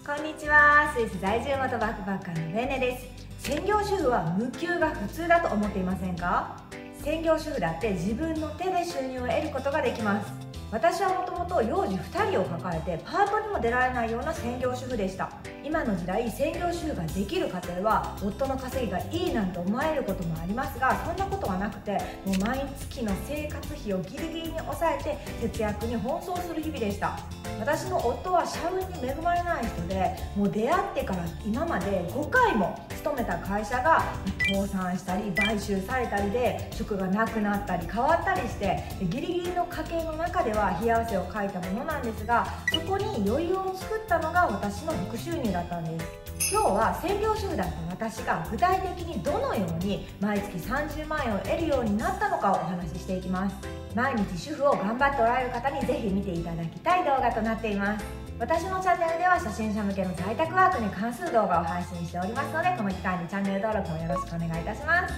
こんにちは。スイス在住元バックパッカーのレネです。専業主婦は無給が普通だと思っていませんか？専業主婦だって自分の手で収入を得ることができます。私はもともと幼児2人を抱えてパートにも出られないような専業主婦でした。今の時代、専業主婦ができる家庭は夫の稼ぎがいいなんて思われることもありますが、そんなことはなくて、もう毎月の生活費をギリギリに抑えて節約に奔走する日々でした。私の夫は社運に恵まれない人で、もう出会ってから今まで5回も勤めた会社が倒産したり買収されたりで、職がなくなったり変わったりして、ギリギリの家計の中では冷や汗をかいたものなんですが、そこに余裕を作ったのが私の副収入だったんです。今日は専業主婦だった私が具体的にどのように毎月30万円を得るようになったのかをお話ししていきます。毎日主婦を頑張っておられる方にぜひ見ていただきたい動画となっています。私のチャンネルでは初心者向けの在宅ワークに関する動画を配信しておりますので、この機会にチャンネル登録もよろしくお願いいたします。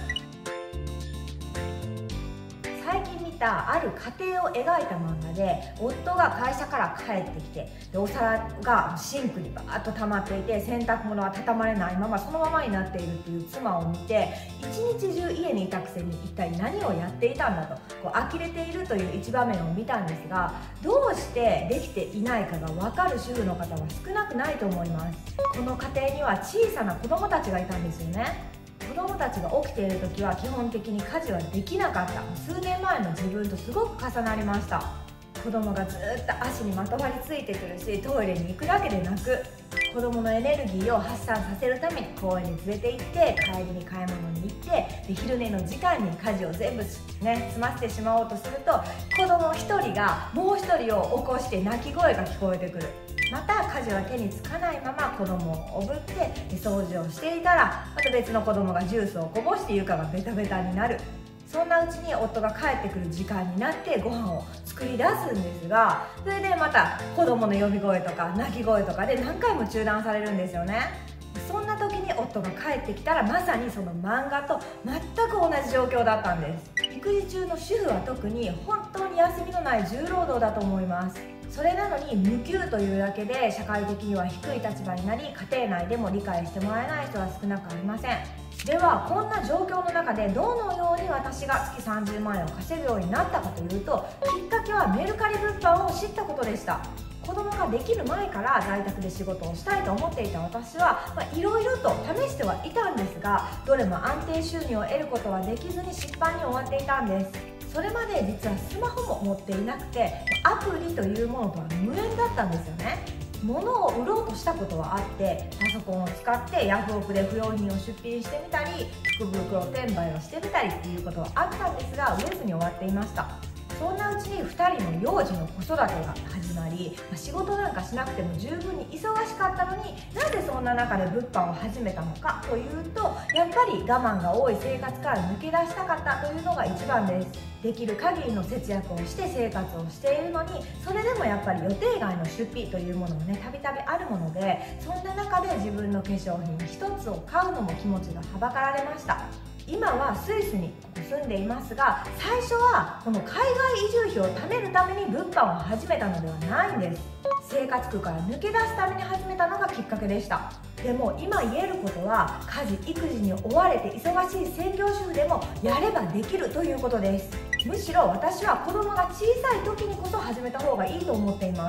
最近見たある家庭を描いた漫画で、夫が会社から帰ってきて、でお皿がシンクにバーッと溜まっていて、洗濯物は畳まれないままそのままになっているっていう妻を見て、一日中家にいたくせに一体何をやっていたんだと呆れているという一場面を見たんですが、どうしてできていないかが分かる主婦の方は少なくないと思います。この家庭には小さな子供たちがいたんですよね。子供たちが起きている時は基本的に家事はできなかった。数年前の自分とすごく重なりました。子供がずっと足にまとわりついてくるし、トイレに行くだけでなく、子供のエネルギーを発散させるために公園に連れて行って、帰りに買い物に行って、で昼寝の時間に家事を全部済ませてしまおうとすると、子供1人がもう1人を起こして泣き声が聞こえてくる。また家事は手につかないまま子供をおぶって掃除をしていたら、また別の子供がジュースをこぼして床がベタベタになる。そんなうちに夫が帰ってくる時間になってご飯を作り出すんですが、それでまた子供の呼び声とか泣き声とかで何回も中断されるんですよね。そんな時に夫が帰ってきたら、まさにその漫画と全く同じ状況だったんです。育児中の主婦は特に本当に休みのない重労働だと思います。それなのに無給というだけで社会的には低い立場になり、家庭内でも理解してもらえない人は少なくありません。ではこんな状況の中でどのように私が月30万円を稼ぐようになったかというと、きっかけはメルカリ物販を知ったことでした。子供ができる前から在宅で仕事をしたいと思っていた私はいろいろと試してはいたんですが、どれも安定収入を得ることはできずに失敗に終わっていたんです。それまで実はスマホも持っていなくて、アプリというものとは無縁だったんですよね。物を売ろうとしたことはあって、パソコンを使ってヤフオクで不要品を出品してみたり、福袋転売をしてみたりっていうことはあったんですが、売れずに終わっていました。そんなうちに2人の幼児の子育てが始まり、仕事なんかしなくても十分に忙しかったのに、なぜそんな中で物販を始めたのかというと、やっぱり我慢が多い生活から抜け出したかったというのが一番です。できる限りの節約をして生活をしているのに、それでもやっぱり予定外の出費というものもね、たびたびあるもので、そんな中で自分の化粧品1つを買うのも気持ちがはばかられました。今はスイスに住んでいますが、最初はこの海外移住費を貯めるために物販を始めたのではないんです。生活苦から抜け出すために始めたのがきっかけでした。でも今言えることは、家事育児に追われて忙しい専業主婦でもやればできるということです。むしろ私は子供が小さい時にこそ始めた方がいいと思っています。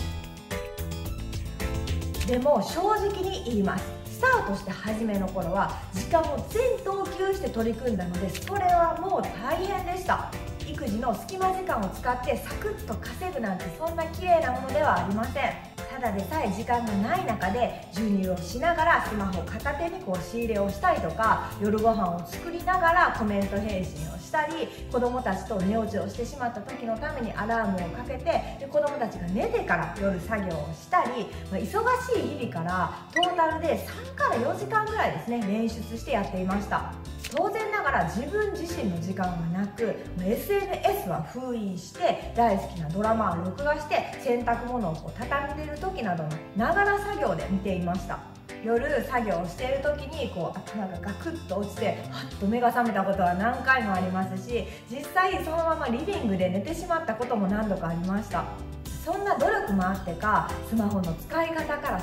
でも正直に言います。スタートして初めの頃は時間を全投球して取り組んだので、それはもう大変でした。育児の隙間時間を使ってサクッと稼ぐなんて、そんな綺麗なものではありません。ただでさえ時間がない中で授乳をしながらスマホ片手に仕入れをしたりとか、夜ご飯を作りながらコメント返信をしたり、子供たちと寝落ちをしてしまった時のためにアラームをかけて、で子供たちが寝てから夜作業をしたり、忙しい日々からトータルで3から4時間ぐらいですね、捻出してやっていました。当然ながら自分自身の時間はなく、SNS は封印して大好きなドラマを録画して洗濯物を畳んでいる時などのながら作業で見ていました。夜作業をしている時に頭がガクッと落ちてはっと目が覚めたことは何回もありますし、実際そのままリビングで寝てしまったことも何度かありました。そんな努力もあってか、スマホの使い方からしっか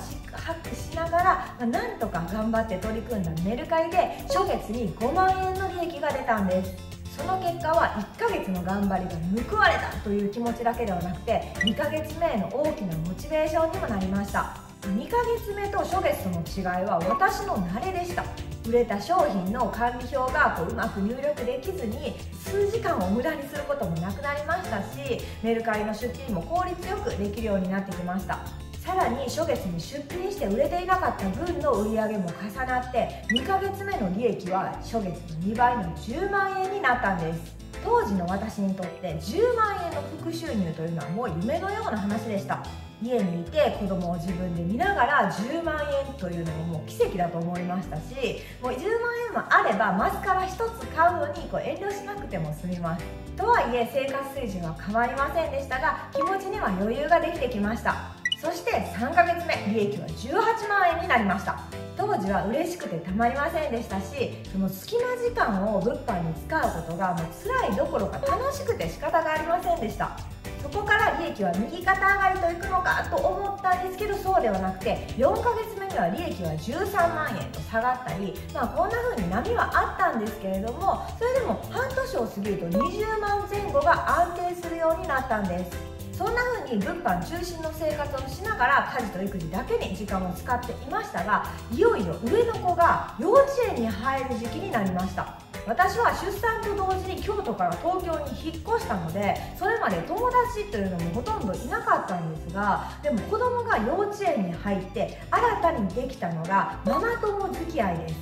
隠しながら、なんとか頑張って取り組んだメルカリで初月に5万円の利益が出たんです。その結果は1ヶ月の頑張りが報われたという気持ちだけではなくて、2ヶ月目への大きなモチベーションにもなりました。2ヶ月目と初月との違いは私の慣れでした。売れた商品の管理表がうまく入力できずに数時間を無駄にすることもなくなりましたし、メルカリの出品も効率よくできるようになってきました。さらに初月に出品して売れていなかった分の売り上げも重なって2ヶ月目の利益は初月の2倍の10万円になったんです。当時の私にとって10万円の副収入というのはもう夢のような話でした。家にいて子供を自分で見ながら10万円というのももう奇跡だと思いましたし、もう10万円もあればマスカラ1つ買うのに遠慮しなくても済みます。とはいえ生活水準は変わりませんでしたが、気持ちには余裕ができてきました。そして3ヶ月目、利益は18万円になりました。当時は嬉しくてたまりませんでしたし、その隙間時間を物販に使うことがもう辛いどころか楽しくて仕方がありませんでした。そこから利益は右肩上がりといくのかと思ったんですけど、そうではなくて4ヶ月目には利益は13万円と下がったり、こんな風に波はあったんですけれども、それでも半年を過ぎると20万前後が安定するようになったんです。そんな風に物販中心の生活をしながら家事と育児だけに時間を使っていましたが、いよいよ上の子が幼稚園に入る時期になりました。私は出産と同時に京都から東京に引っ越したので、それまで友達というのもほとんどいなかったんですが、でも子供が幼稚園に入って新たにできたのがママ友付き合いです。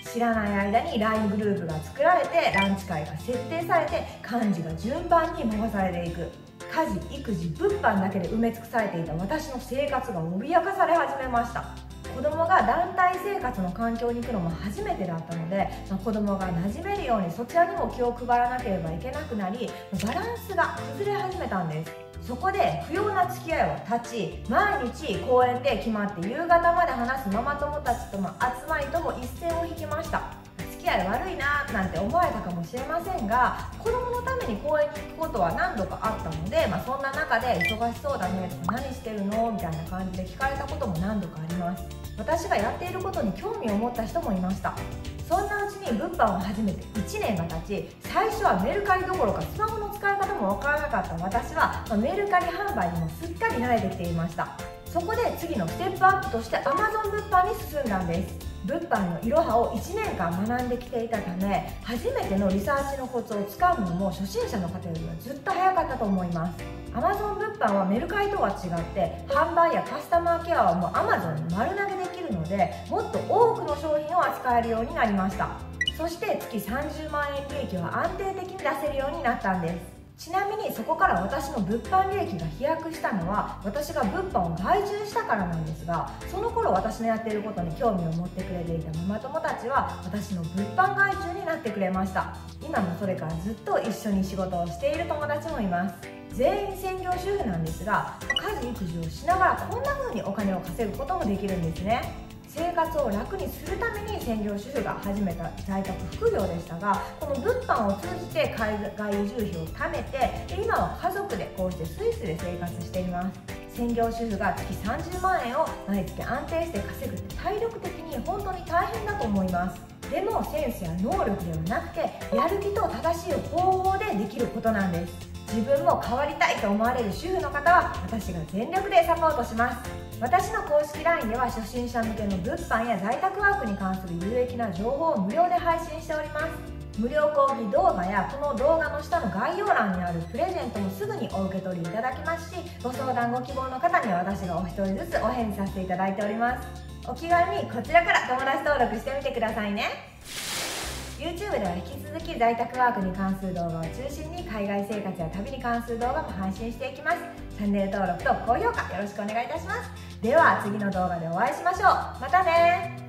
知らない間に LINE グループが作られて、ランチ会が設定されて、幹事が順番に回されていく。家事、育児、物販だけで埋め尽くされていた私の生活が脅かされ始めました。子供が団体生活の環境に行くのも初めてだったので、子供が馴染めるようにそちらにも気を配らなければいけなくなり、バランスが崩れ始めたんです。そこで不要な付き合いを断ち、毎日公園で決まって夕方まで話すママ友たちとの集まりとも一線を引きました。付き合い悪いななんて思われたかもしれませんが、子供のために公園に行くことは何度かあったので、そんな中で忙しそうだねとか何してるのみたいな感じで聞かれたことも何度かあります。私がやっていることに興味を持った人もいました。そんなうちに物販を始めて1年が経ち、最初はメルカリどころかスマホの使い方もわからなかった私は、メルカリ販売にもすっかり慣れてきていました。そこで次のステップアップとして Amazon 物販に進んだんです。物販のいろはを1年間学んできていたため、初めてのリサーチのコツをつかむのも初心者の方よりはずっと早かったと思います。 Amazon 物販はメルカリとは違って販売やカスタマーケアはもう Amazon に丸投げできるので、もっと多くの商品を扱えるようになりました。そして月30万円利益は安定的に出せるようになったんです。ちなみにそこから私の物販利益が飛躍したのは、私が物販を外注したからなんですが、その頃私のやっていることに興味を持ってくれていたママ友たちは私の物販外注になってくれました。今もそれからずっと一緒に仕事をしている友達もいます。全員専業主婦なんですが、家事育児をしながらこんな風にお金を稼ぐこともできるんですね。生活を楽にするために専業主婦が始めた在宅副業でしたが、この物販を通じて海外移住費を貯めて、今は家族でこうしてスイスで生活しています。専業主婦が月30万円を毎月安定して稼ぐって体力的に本当に大変だと思います。でもセンスや能力ではなくて、やる気と正しい方法でできることなんです。自分も変わりたいと思われる主婦の方は私が全力でサポートします。私の公式 LINE では初心者向けの物販や在宅ワークに関する有益な情報を無料で配信しております。無料講義動画やこの動画の下の概要欄にあるプレゼントもすぐにお受け取りいただけますし、ご相談ご希望の方には私がお一人ずつお返事させていただいております。お気軽にこちらから友達登録してみてくださいね。YouTube では引き続き在宅ワークに関する動画を中心に海外生活や旅に関する動画も配信していきます。チャンネル登録と高評価よろしくお願いいたします。では次の動画でお会いしましょう。またね。